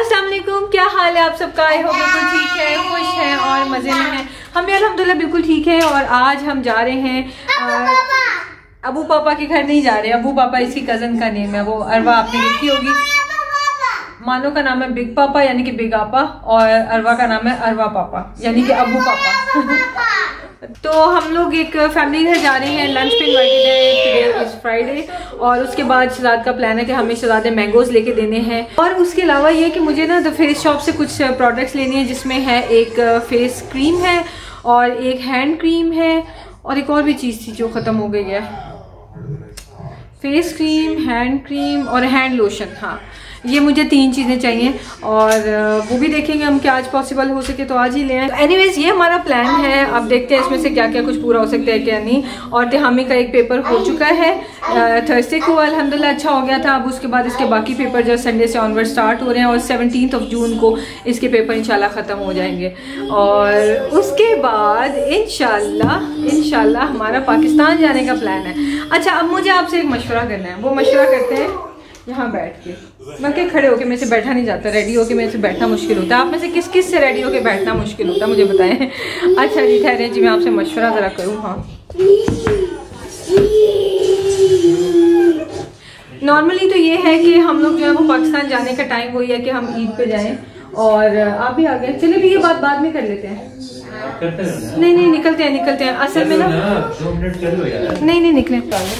अस्सलाम वालेकुम, क्या हाल है आप सबका? आई होप बिल्कुल ठीक है, खुश हैं और मज़े में हैं। हम भी अल्हम्दुलिल्लाह बिल्कुल ठीक है। और आज हम जा रहे हैं अबू पापा के घर। नहीं जा रहे, अबू पापा इसकी कज़न का नेम है, वो अरवा आपने देखी होगी। मानो का नाम है बिग पापा यानी कि बिग आपा, और अरवा का नाम है अरवा पापा यानी कि अबू पापा। तो हम लोग एक फैमिली घर जा रहे हैं, लंच पे इनवाइटेड है, टुडे इज फ्राइडे। और उसके बाद शहजाद का प्लान है कि हमें शहजाद मैंगोज लेके देने हैं। और उसके अलावा ये कि मुझे ना द फेस शॉप से कुछ प्रोडक्ट्स लेनी है, जिसमें है एक फेस क्रीम है और एक हैंड क्रीम है और एक और भी चीज़ थी जो ख़त्म हो गई है। फेस क्रीम, हैंड क्रीम और हैंड लोशन। हाँ, ये मुझे 3 चीज़ें चाहिए और वो भी देखेंगे हम क्या आज पॉसिबल हो सके तो आज ही ले आए। तो एनीवेज ये हमारा प्लान है। अब देखते हैं इसमें से क्या क्या कुछ पूरा हो सकता है क्या नहीं। और तिहामी का एक पेपर हो चुका है थर्सडे को, अल्हम्दुलिल्लाह अच्छा हो गया था। अब उसके बाद इसके बाकी पेपर जो संडे से ऑनवर्ड स्टार्ट हो रहे हैं और 17 जून को इसके पेपर इंशाल्लाह ख़त्म हो जाएंगे। और उसके बाद इंशाल्लाह हमारा पाकिस्तान जाने का प्लान है। अच्छा, अब मुझे आपसे एक मशवरा करना है, वो मशवरा करते हैं यहाँ बैठ के। मैं क्या खड़े होके मेरे से बैठा नहीं जाता, रेडी होके मेरे से बैठना मुश्किल होता है। आप में से किस किस से रेडी होके बैठना मुश्किल होता है मुझे बताएं। अच्छा जी, ठहरे जी, मैं आपसे मशवरा ज़रा करूँ। हाँ, नॉर्मली तो ये है कि हम लोग जो है वो पाकिस्तान जाने का टाइम वही है कि हम ईद पे जाएं। और आप भी आ गए, चलिए भी ये बात बाद में कर लेते हैं। नहीं निकलते हैं असल में ना 2 मिनट चलो यार। नहीं निकले।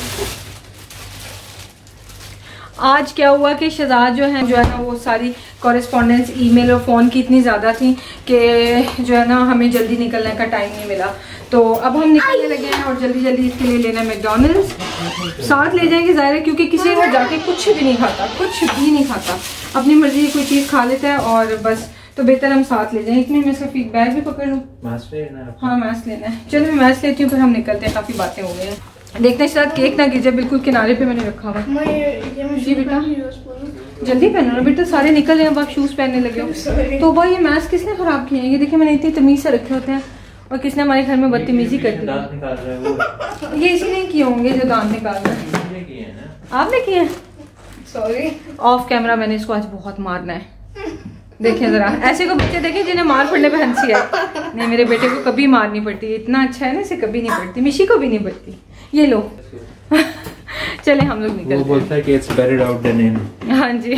आज क्या हुआ कि शहजाद जो है ना वो सारी कॉरेस्पॉन्डेंस ईमेल और फ़ोन की इतनी ज़्यादा थी कि जो है ना हमें जल्दी निकलने का टाइम नहीं मिला। तो अब हम निकलने लगे हैं और जल्दी इसके लिए लेना मैकडॉनल्ड्स। साथ ले जाएंगे ज़ाहिर है, क्योंकि किसी को जाके कुछ भी नहीं खाता, अपनी मर्जी की कोई चीज़ खा लेता है और बस। तो बेहतर हम साथ ले जाएं। इतने में इसका फीड बैग भी पकड़ लूँ। हाँ, मास्क लेना है। चलो मैं मास्क लेती हूँ, फिर हम निकलते हैं। काफ़ी बातें हो गई हैं। देखते हैं शायद केक ना गिर जाए, बिल्कुल किनारे पे मैंने रखा हुआ। जी बेटा जल्दी पहनो ना बेटा, सारे निकल रहे हैं, अब आप शूज़ पहनने लगे हो। तो भाई ये मास्क किसने ख़राब किए हैं? ये देखिए मैंने इतनी तमीज़ से रखे होते हैं और किसने हमारे घर में बदतमीजी कर दी। ये इसी ने किए होंगे जो दांत निकाल रहे हैं। आपने किए हैं? सॉरी, ऑफ कैमरा मैंने इसको आज बहुत मारना है। देखें जरा, ऐसे को बच्चे देखें जिन्हें मार पड़ने पे हंसी है। नहीं, मेरे बेटे को कभी मार नहीं पड़ती, इतना अच्छा है ना, इसे कभी नहीं पड़ती। मिशी को भी नहीं पड़ती। ये लो चले हम लोग निकलते हैं। वो बोलता है कि it's better out than in. हाँ जी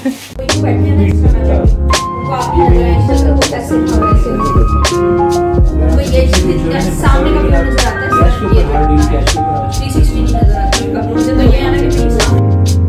सामने का नजर आता है, 360 नजर आता है।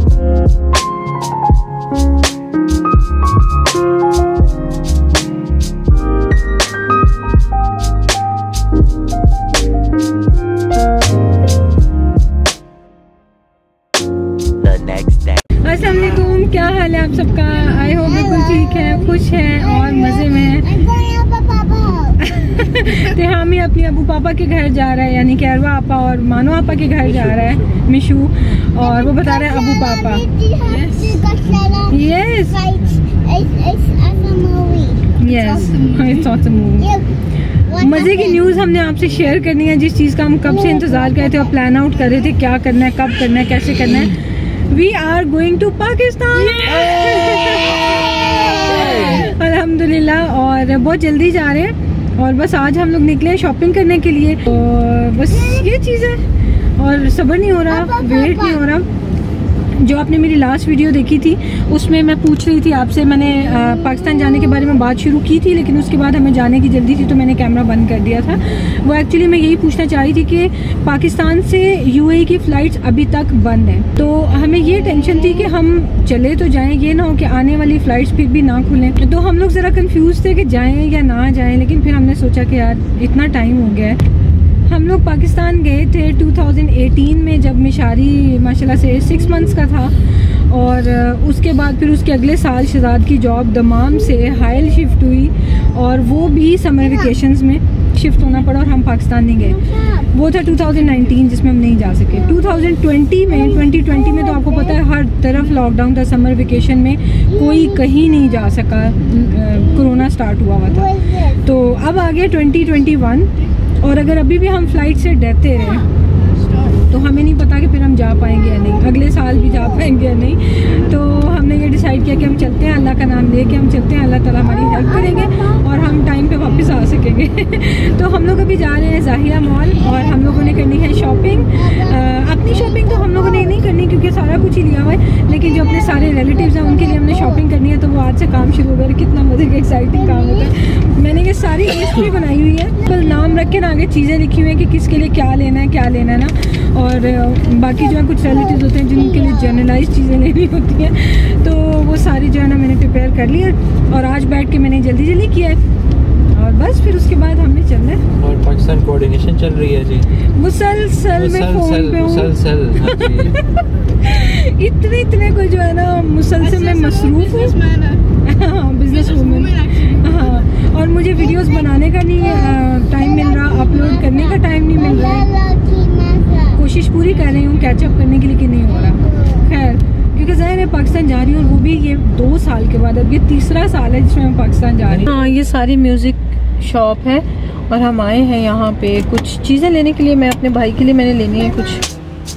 अस्सलामुअलैकुम, क्या हाल है आप सबका? आई होप बिल्कुल ठीक है, खुश हैं और मज़े में हैं। तिहामी अपने अबू पापा के घर जा रहा है, यानी कि अरवा आपा और मानो आपा के घर जा रहा है मिशू, और वो बता रहा है अबू पापा। यस मज़े की न्यूज़ हमने आपसे शेयर करनी है, जिस चीज़ का हम कब से इंतज़ार कर रहे थे और प्लान आउट कर रहे थे, क्या करना है, कब करना है, कैसे करना है। We are going to Pakistan अल्हम्दुलिल्लाह, और बहुत जल्दी जा रहे हैं। और बस आज हम लोग निकले हैं शॉपिंग करने के लिए। तो बस ये चीज़ है और सब्र नहीं हो रहा, वेट नहीं हो रहा। जो आपने मेरी लास्ट वीडियो देखी थी उसमें मैं पूछ रही थी आपसे, मैंने पाकिस्तान जाने के बारे में बात शुरू की थी, लेकिन उसके बाद हमें जाने की जल्दी थी तो मैंने कैमरा बंद कर दिया था। वो एक्चुअली मैं यही पूछना चाह रही थी कि पाकिस्तान से यूएई की फ़्लाइट्स अभी तक बंद हैं। तो हमें ये टेंशन थी कि हम चले तो जाएँ, ये ना हो कि आने वाली फ़्लाइट्स फिर भी ना खुलें। तो हम लोग ज़रा कन्फ्यूज़ थे कि जाएँ या ना जाएँ, लेकिन फिर हमने सोचा कि यार इतना टाइम हो गया है। हम लोग पाकिस्तान गए थे 2018 में, जब मिशारी माशाल्लाह से 6 मंथ्स का था। और उसके बाद फिर उसके अगले साल शहजाद की जॉब दमाम से हाइल शिफ्ट हुई, और वो भी समर वेकेशंस में शिफ्ट होना पड़ा और हम पाकिस्तान नहीं गए। वो था 2019 जिसमें हम नहीं जा सके। 2020 में तो आपको पता है हर तरफ लॉकडाउन था, समर वेकेशन में कोई कहीं नहीं जा सका, कोरोना स्टार्ट हुआ था। तो अब आ गया 2021, और अगर अभी भी हम फ्लाइट से डरते रहे तो हमें नहीं पता कि फिर हम जा पाएंगे या नहीं, अगले साल भी जा पाएंगे या नहीं। तो हमने ये डिसाइड किया कि हम चलते हैं, अल्लाह का नाम ले के हम चलते हैं, अल्लाह ताला हमारी हेल्प करेंगे और हम टाइम पे वापस आ सकेंगे। तो हम लोग अभी जा रहे हैं ज़ाहिरा मॉल और हम लोगों ने करनी है शॉपिंग। अपनी शॉपिंग तो हम लोगों ने नहीं करनी क्योंकि सारा कुछ ही लिया हुआ है, लेकिन जो अपने सारे रिलेटिव्स हैं उनके लिए हमने शॉपिंग करनी है। तो वो आज से काम शुरू हो गया। कितना मज़े का एक्साइटिंग काम होता है। मैंने ये सारी लिस्ट भी बनाई हुई है, कल नाम रख के ना आगे चीज़ें लिखी हुई हैं कि किसके लिए क्या लेना है ना। और बाकी जो है कुछ रिलेटिव्स होते हैं जिनके लिए जनरलाइज चीज़ें लेनी होती हैं, तो वो सारी जो है ना मैंने प्रिपेयर कर ली है और आज बैठ के मैंने जल्दी किया है और बस फिर उसके बाद हमने चलना है। और पाकिस्तान कोऑर्डिनेशन चल रही है जी, मुसलसल में फ़ोन पे हूँ। इतने को जो है ना मुसलसल में मसरूफ हूँ, बिजनेस वूमेन। हाँ, और मुझे वीडियोस बनाने का नहीं टाइम मिल रहा, अपलोड करने का टाइम नहीं मिल रहा है। कोशिश पूरी कर रही हूँ कैचअप करने के लिए कि नहीं हो रहा। खैर, क्योंकि ज़ाहिर है पाकिस्तान जा रही हूँ और वो भी ये 2 साल के बाद, अब ये 3रा साल है जिसमें मैं पाकिस्तान जा रही हूँ। हाँ, ये सारी म्यूज़िक शॉप है और हम आए हैं यहाँ पे कुछ चीज़ें लेने के लिए। मैं अपने भाई के लिए मैंने लेनी है कुछ।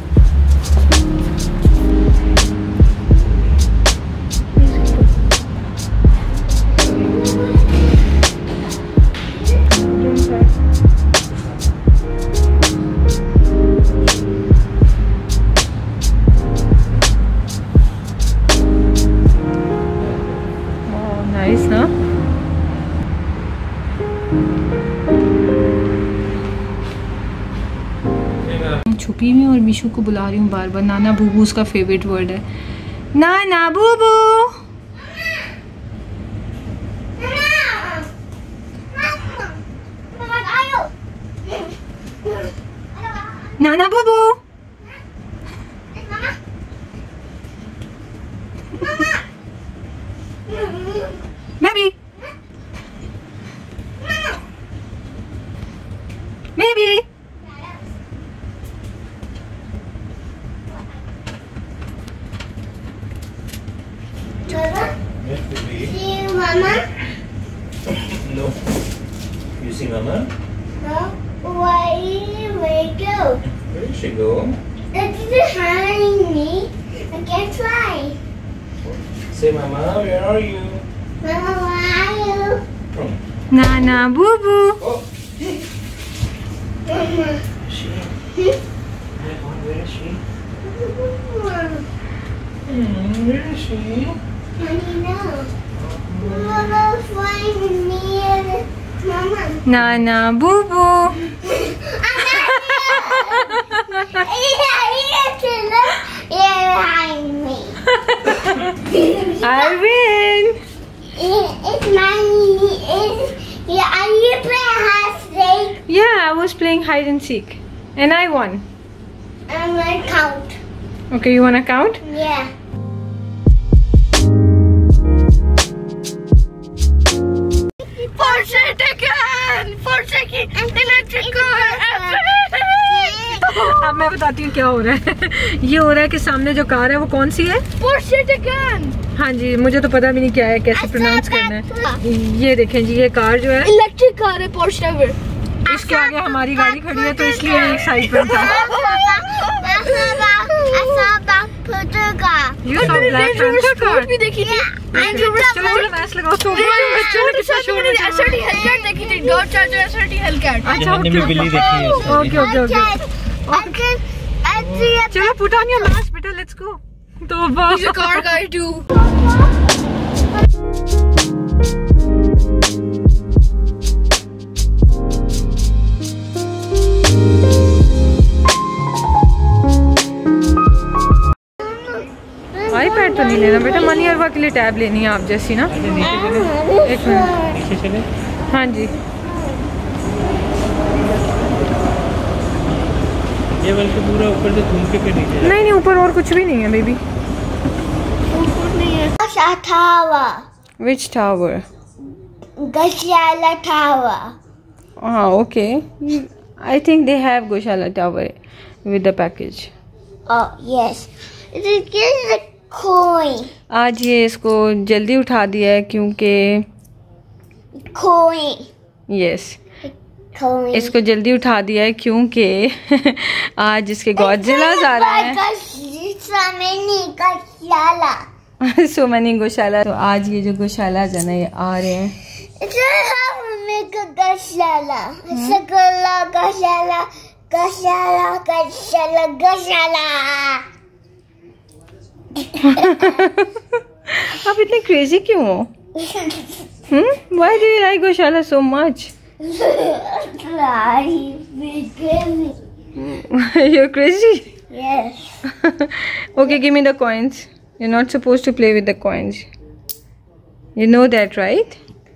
नाइस ना। छुपी हुई और मीशू को बुला रही हूँ बार बार। नाना बूबू उसका फेवरेट वर्ड है, नाना बूबू। नाना बूबू। Baby baby. See Mama? No. You see Mama? No. Where go? Where did she go? That is behind me. I can't fly. Say Mama, where are you? Mama, where are you? Oh. Nana Bubu. Oh. Mama. She. Where is she? Mama. Where is she? Mommy, no. Mama, find me. Mama. नाना बूबू। Behind me. Arvin. It's my. Are you playing hide and seek? Yeah, I was playing hide and seek and I won. I'm gonna count. Okay, you wanna count? Yeah. Porsche Taycan, Porsche की electric car. अब मैं बताती हूँ क्या हो रहा है। ये हो रहा है कि सामने जो कार है वो कौन सी है? Porsche Taycan। हाँ जी, मुझे तो पता भी नहीं क्या है, कैसे प्रोनाउंस करना है। ये देखें जी, ये कार जो है इलेक्ट्रिक कार है, पोर्श टावर। इसके आगे हमारी गाड़ी खड़ी है तो इसलिए एक साइड पर था। You saw Black Panther car? भी देखी थी। चलो चलो मैच लगाओ। तो SRT Hellcat देखी थी, डॉट चार्जर SRT Hellcat। अच्छा, मैंने भी बिल्ली देखी है। ओके। चलो put on your mask बेटा, let's go। तो He's a car guy too। iPad तो नहीं लेना बेटा, मनी अरवा के लिए टैब लेनी है आप जैसी ना। एक मिनट, पीछे चले। हाँ जी। ये बल्कि पूरा ऊपर से घूम के नीचे। नहीं, ऊपर और कुछ भी नहीं है baby. Tower. Which tower? Goshala Tower. Okay. I think they have Goshala Tower with the package. Oh yes. This is a coin. आज ये इसको जल्दी उठा दिया है क्योंकि Coin. Yes Coming. इसको जल्दी उठा दिया है क्योंकि आज इसके गॉडजिलास आ रहे हैं। सो मैनी गौशाला, तो आज ये जो गौशाला है ना ये आ रहे हैं। गौशाला गौशाला गौशाला गौशाला गौशाला। आप इतने क्रेजी क्यों हो? Why do you like गौशाला so much? You're crazy? Yes. Okay, give me the coins. You're not supposed to play with the coins. You know that, right?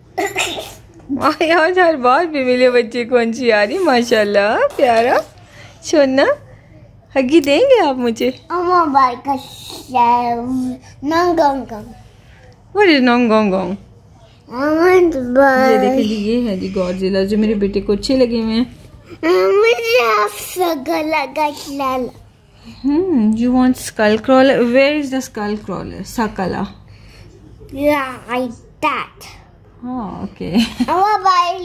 यार हर बार भी मिले बच्चे कौन सी आ रही, माशाल्लाह प्यारा सोना। हगी देंगे आप मुझे? What is nong gong gong? ये देखिए जी, ये है जी गॉडजिला जो मेरे बेटे को अच्छे लगे हुए हैं। You want skull crawler? Where is the skull crawler? Sakala. Yeah, like that. Oh, okay. I want to buy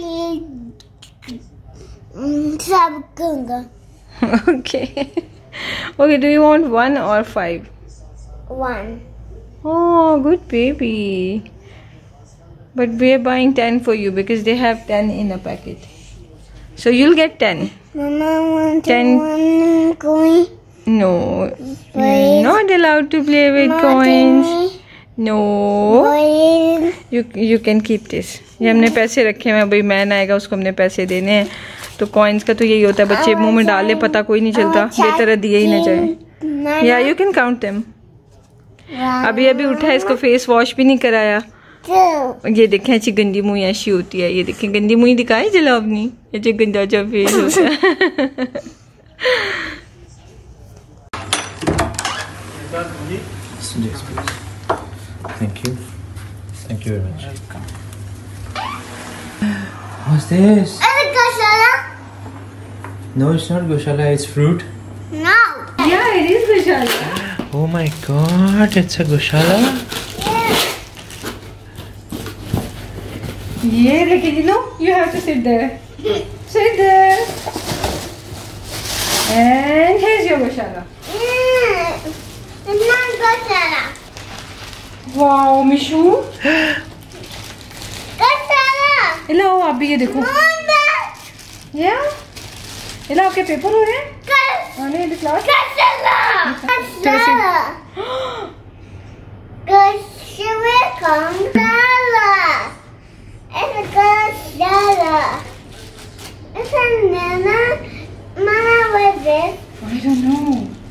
some gunga. Okay. Okay, do you want 1 or 5? 1. Oh, good baby. But we are buying 10 for you because they have 10 in a packet. So you'll get 10. Mama wants 10. one coin. No. Please. You're not allowed to play with coins. No. You can keep this. ये हमने पैसे रखे हैं, भाई man आएगा उसको हमने पैसे देने हैं। तो कॉइन्स का तो यही होता है, बच्चे मुंह में डाले पता कोई नहीं चलता, बेहतर दिए ही ना जाए। Yeah, you can count them. अभी उठा है, इसको फेस वॉश भी नहीं कराया। 2. ये देखें अच्छी गंदी मुँह ऐसी होती है, ये देखें गंदी मुँह दिखाई जला अपनी, ये गंदा सा फेस होता है। Thank you. Thank you very much. What's this? No, it's not goshala, it's fruit. No. Yeah, it is goshala. Oh my god, it's a goshala? ये देखिए जी, no you have to sit there. Sit there. And here's your goshala. It's not goshala. Wow, Mishu. Goshala. इलाओ आप भी ये देखो। या इलाओ आपके पेपर हो रहे हैं? आने दे class. Goshala. Goshala. It's a goshala. It's a nana. Mama, what is this? I don't know.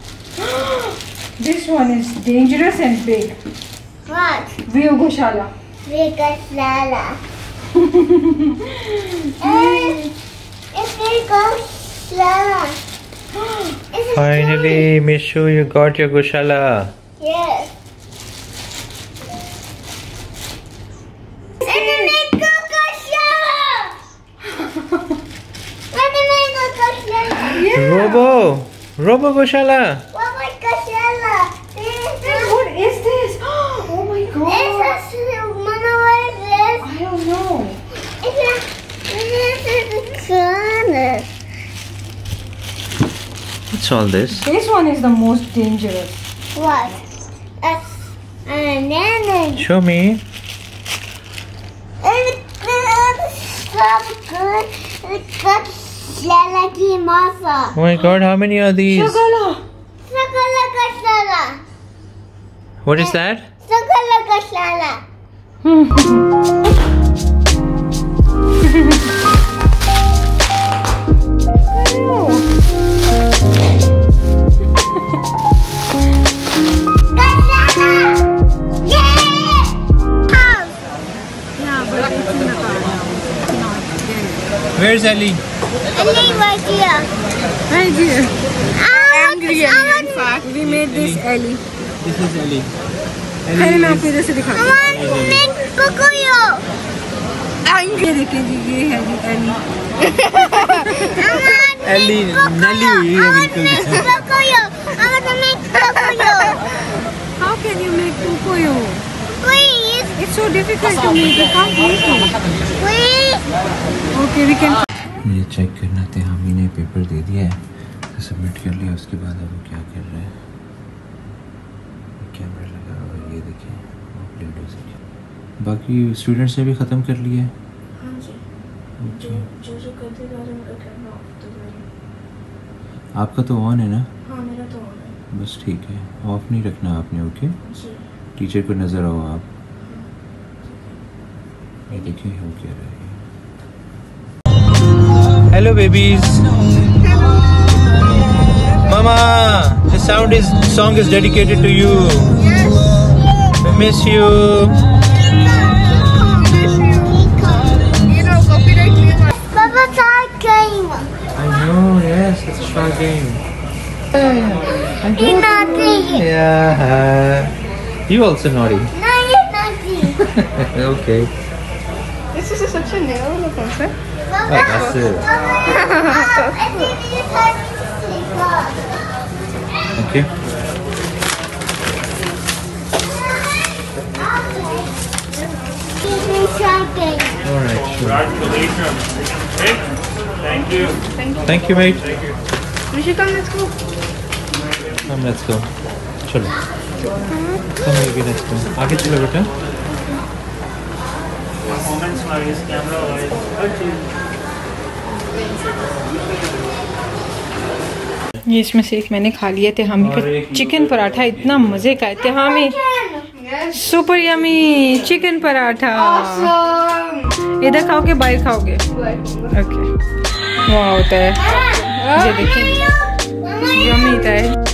This one is dangerous and big. What? Vio goshala. Big goshala. It's big goshala. Finally, Mishu, you got your goshala. Yes. It's a big goshala. It's a big goshala. Robo goshala. What was goshala? What is this? Oh my god. It's a Mama, what is this? I don't know. It's a corner. What's all this? This one is the most dangerous. What? That's an animal. Show me. It's so good. It's goshala ki masa. Oh my god, how many are these? Shagala. Sakala goshala. What is that? Sakala goshala. Where's Ellie? Ellie right here. Right here. Angry Ellie, in fact. We made this Ellie. This is Ellie. पहले मैं आपको इधर से दिखाती हूँ। Make Cocoyo. ये देखिए जी, ये है जी Ellie. Ellie, नली हुई है बिल्कुल। Cocoyo. I want to make Cocoyo. How can you make Cocoyo? Please. It's so difficult to make. You can't make it. Please. Okay, we can. ये चेक करना थे, हामी ने पेपर दे दिया है, तो सबमिट कर लिया। उसके बाद अब वो क्या कर रहे हैं, कैमरा लगा और ये देखिए अपडेट हो सके। बाकी स्टूडेंट्स ने भी ख़त्म कर लिया है। हाँ जी, जो करते जा रहे हैं उनका कैमरा ऑफ तो कर। आपका तो ऑन है ना? हाँ मेरा तो ऑन है। बस ठीक है, ऑफ नहीं रखना आपने। ओके, जी टीचर को नज़र आओ आप। ये देखिए हो क्या रहा है। Hello babies. Mama, this song is dedicated to you. Yes. I miss you. You know, copyright claim. Papa, start game. I know, yes, it's a short game. You're naughty. Yeah. You also naughty. No, you're naughty. Okay. This is such a nail on the concept. Papa, That's it. I think you start to sleep off. Okay. Shopping. All right, sure. Congratulations. Okay? Thank you. Thank you, mate. Rishika, let's go. Come, let's go. चलो. Come, baby, let's go. आगे चलो बेटा. Performance wise, camera wise, हर चीज. ये इसमें से एक मैंने खा लिए थे। हामी का चिकन पराठा इतना मज़े का है। हामी सुपर यमी चिकन पराठा। इधर खाओगे बाहर खाओगे? ओके, वाह होता है। ये देखिए यमी होता है।